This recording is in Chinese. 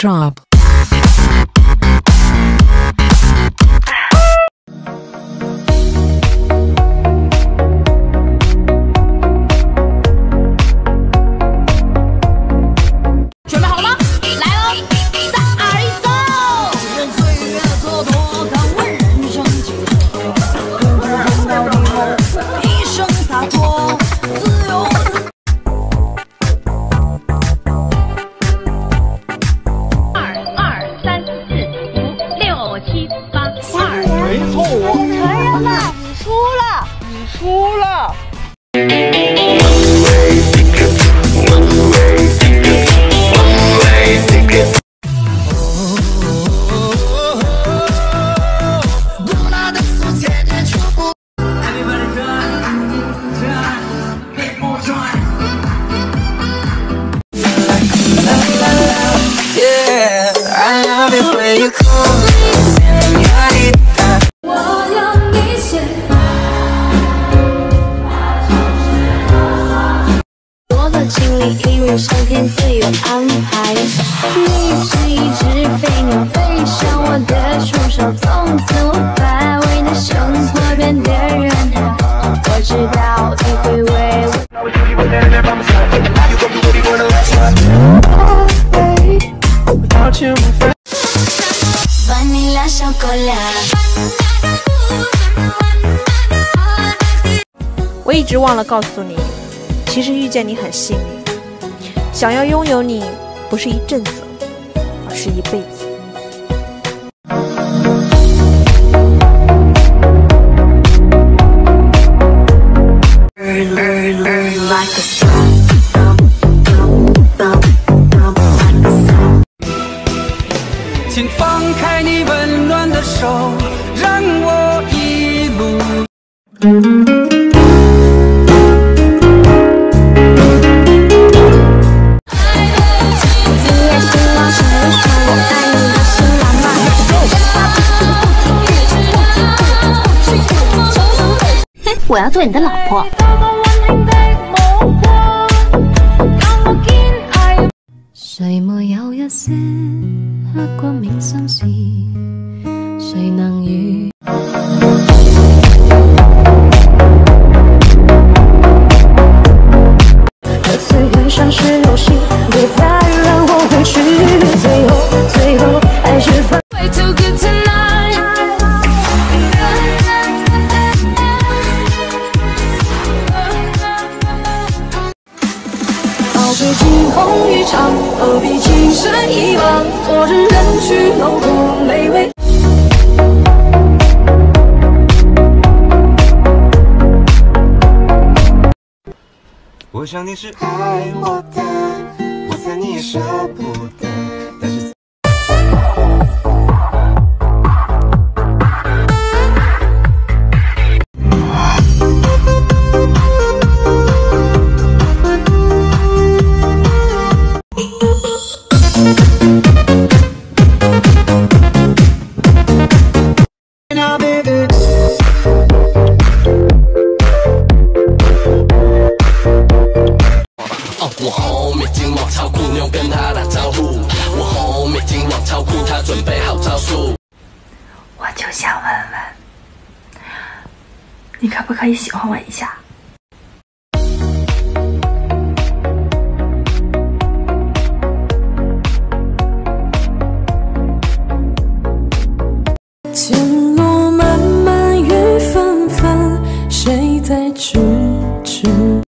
job. 因为上天自有安排，你是一只飞鸟，飞上我的触手，从此我把为你生活变得人海。我知道你会为我。Vanilla chocolate。 我一直忘了告诉你，其实遇见你很幸运。想要拥有你，不是一阵子，而是一辈子。 请放开你温暖的手，让我一路。 我要做你的老婆。誰沒有一些刻骨銘心事？誰能與？和最恨上是游戲，別再讓我回去。最後，愛是分。最惊鸿一场，何必情深一往？昨日人去楼空，泪微。 我想你是爱我的，我猜你也舍不得，但是。 我后面金毛超酷，你有跟他打招呼。我后面金毛超酷，他准备好招数。 我就想问问，你可不可以喜欢我一下？ 前路漫漫雨纷纷，谁在咫尺？